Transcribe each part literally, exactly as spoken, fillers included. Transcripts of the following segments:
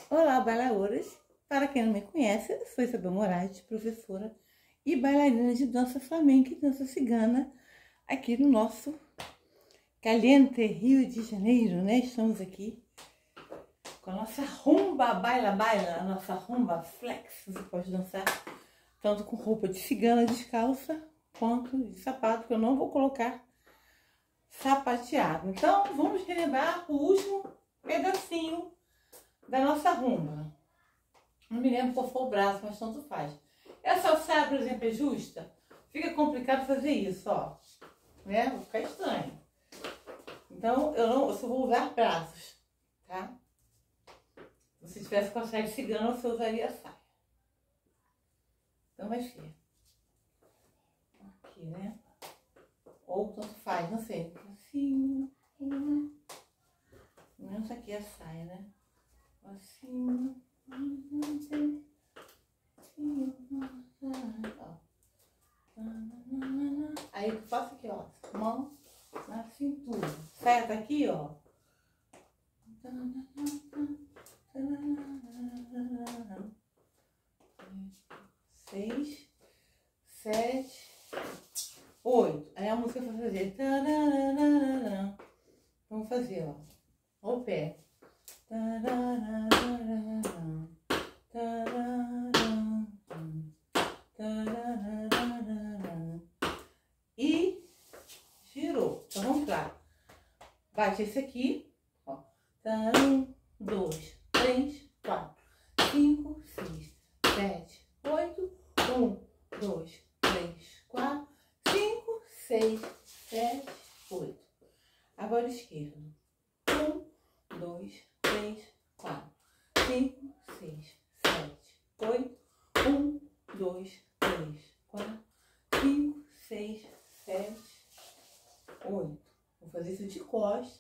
Olá, bailadoras! Para quem não me conhece, eu sou Isabel Moraes, professora e bailarina de dança flamenca e dança cigana aqui no nosso caliente Rio de Janeiro, né? Estamos aqui com a nossa rumba baila baila, a nossa rumba flex. Você pode dançar tanto com roupa de cigana descalça quanto de sapato, que eu não vou colocar sapateado. Então, vamos relembrar o último pedacinho da nossa rumba. Não me lembro qual foi o braço, mas tanto faz. Essa alçada, por exemplo, é justa. Fica complicado fazer isso, ó. Né? Vai ficar estranho. Então, eu, não, eu só vou usar braços, tá? Se tivesse com a saia de cigana, você usaria a saia. Então, vai ser aqui, né? Ou tanto faz, não sei. Assim, menos aqui a saia, né? Assim, assim, ó. Aí eu faço aqui, ó, mão na cintura, saia daqui, ó. Seis, sete, oito. Aí a música vai fazer. Vamos fazer, ó. Ó o pé. E girou. Então vamos lá. Bate esse aqui, ó. Um, dois, três, quatro, cinco, seis, sete, oito. Um, dois, três, quatro, cinco, seis, sete, oito. Agora esquerdo. Um, dois, três, quatro, cinco, seis, sete, oito. Um, dois, três, quatro, cinco, seis, sete, oito. Vou fazer isso de costas.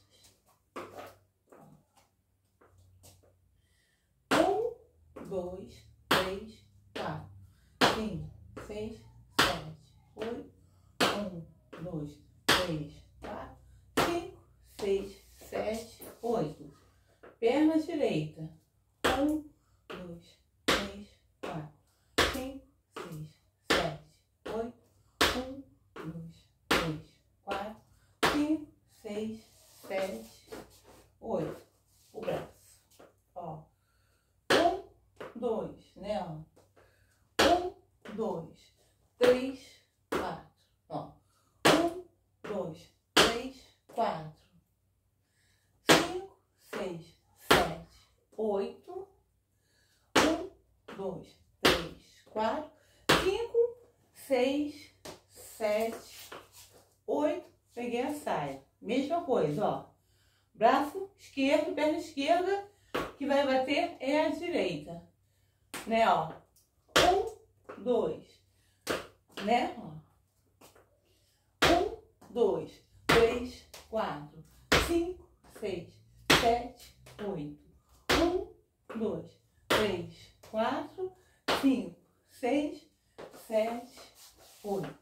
Um, dois, três, quatro, cinco, seis, sete, oito. Um, dois, três, quatro, cinco, seis, sete, oito. Perna direita. Um, dois, três, quatro, cinco, seis, sete, oito. Um, dois, três, quatro, cinco, seis, sete, oito. O braço. Ó. Um, dois, né? Ó. Um, dois, três, quatro. Ó. Um, dois, três, quatro. Cinco, seis, sete, oito. Um, dois, três, quatro, cinco, seis, sete, oito. Peguei a saia. Mesma coisa, ó. Braço esquerdo, perna esquerda, que vai bater é a direita. Né, ó. Um, dois. Né, ó. Um, dois, três, quatro, cinco, seis, sete, oito. Um, dois, três, quatro, cinco, seis, sete, oito.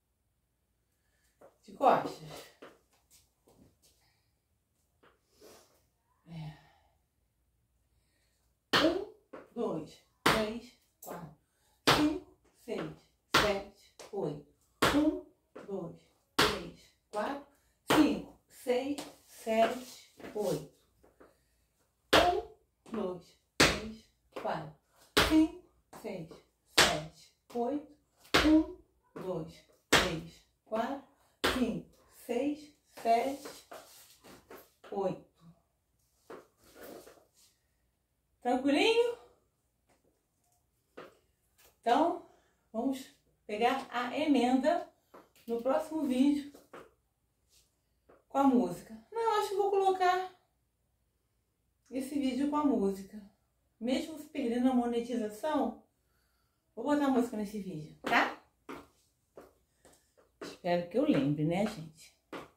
De costas. É. Um, dois, três, quatro, cinco, seis, sete, oito. Um, dois, três, quatro, cinco, seis, sete, oito. Um, dois, três, quatro, cinco, seis, sete, oito. Um, dois, três, quatro, cinco, seis, sete, oito. Tranquilinho? Então, vamos pegar a emenda no próximo vídeo com a música. Não, acho que vou colocar esse vídeo com a música. Mesmo se perdendo a monetização, vou botar a música nesse vídeo, tá? Espero que eu lembre, né, gente?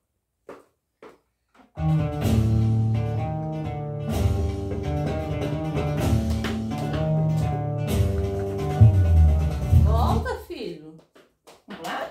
Volta, filho. Vamos lá?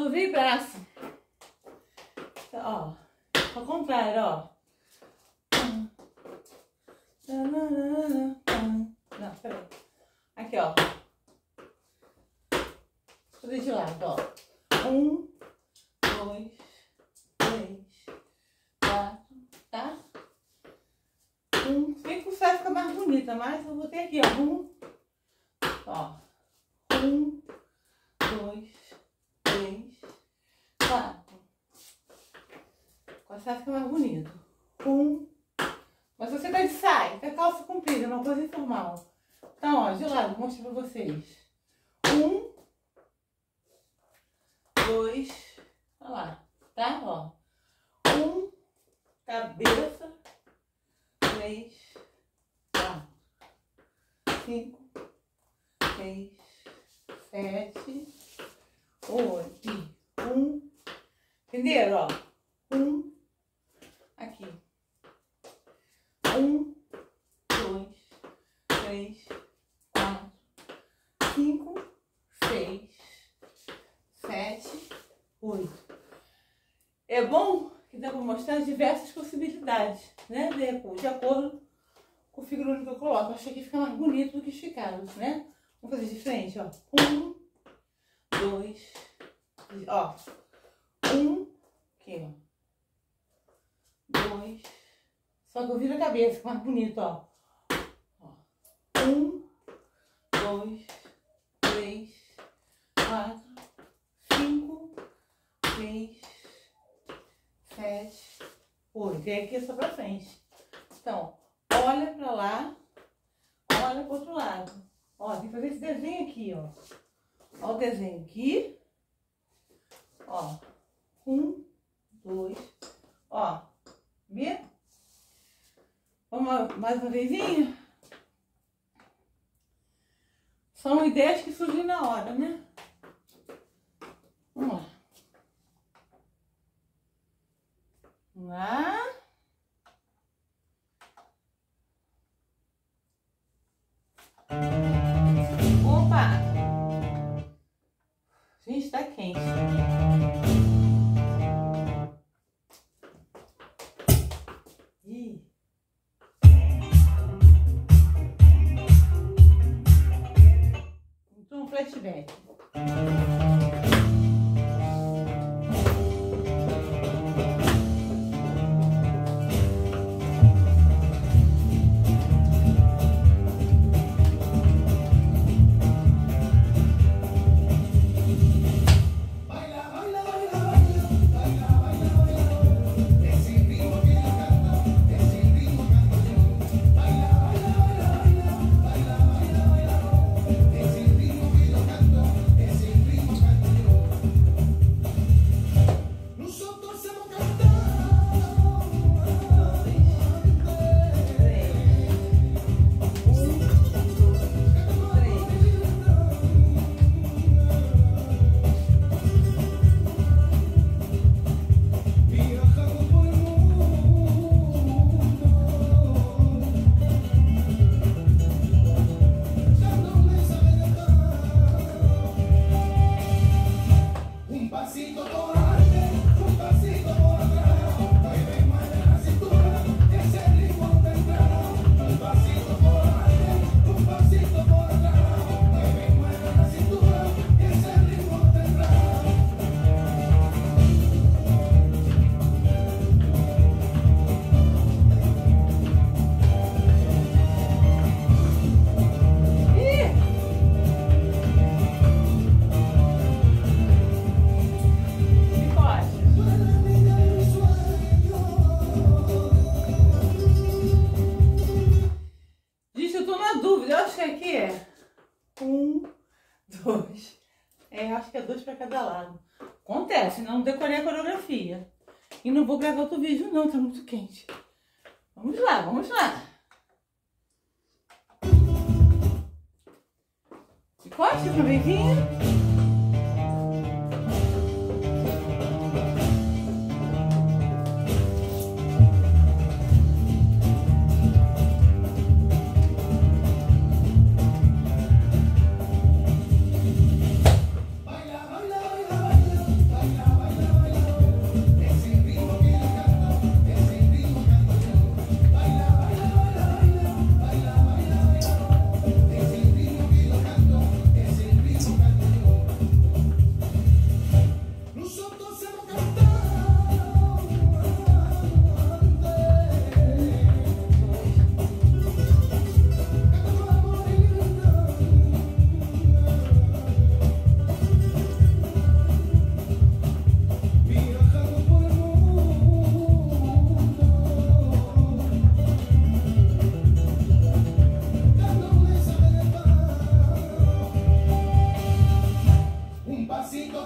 cruzei braço. Ó, ao contrário, ó. Não, peraí. Aqui, ó. Fazer de lado, ó. Um, dois, três, quatro, tá? Um, vem com o sai fica mais bonita, mas eu botei aqui, ó. Um, ó. Um, dois, três, quatro. Com a saia fica mais bonito. Um. Mas você tá de saia, tá calça comprida, uma coisa informal. Então, ó, de lado, vou mostrar pra vocês. Um. Dois. Olha lá, tá? Ó. Um. Cabeça. Três. Quatro. Cinco. Seis. Sete. Oito. Um. Entenderam, ó? Um. Aqui. Um, dois, três, quatro, cinco, seis, sete, oito. É bom que dá para mostrar diversas possibilidades, né? De, de acordo com o figurino que eu coloco. Eu achei que fica mais bonito do que esticado, né? Vamos fazer de frente, ó. Um, dois, ó. Um, aqui, ó. Dois. Só que eu viro a cabeça, fica mais bonito, ó. Ó. Um, dois, três, quatro, cinco, seis, sete, oito. E aqui é só pra frente. Então, olha pra lá, olha pro outro lado. Ó, tem que fazer esse desenho aqui, ó. Ó o desenho aqui. Ó. Um, dois, ó. Vê? Vamos mais uma vezinha? São ideias que surgem na hora, né? Vamos lá. Vamos lá. Opa! Gente, tá quente. Ih. Então, um flashback. Dois. É, acho que é dois pra cada lado. Acontece, não decorei a coreografia. E não vou gravar outro vídeo não, tá muito quente. Vamos lá, vamos lá. Encoste pra beijinho.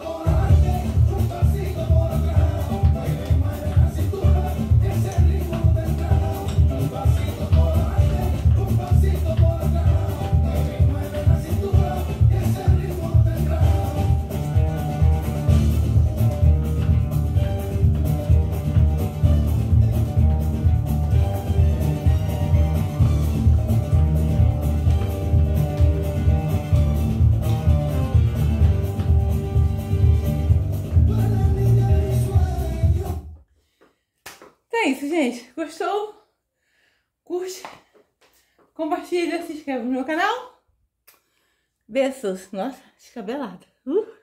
É isso, gente. Gostou? Curte, compartilha, se inscreve no meu canal. Beijos. Nossa, descabelada. Uh!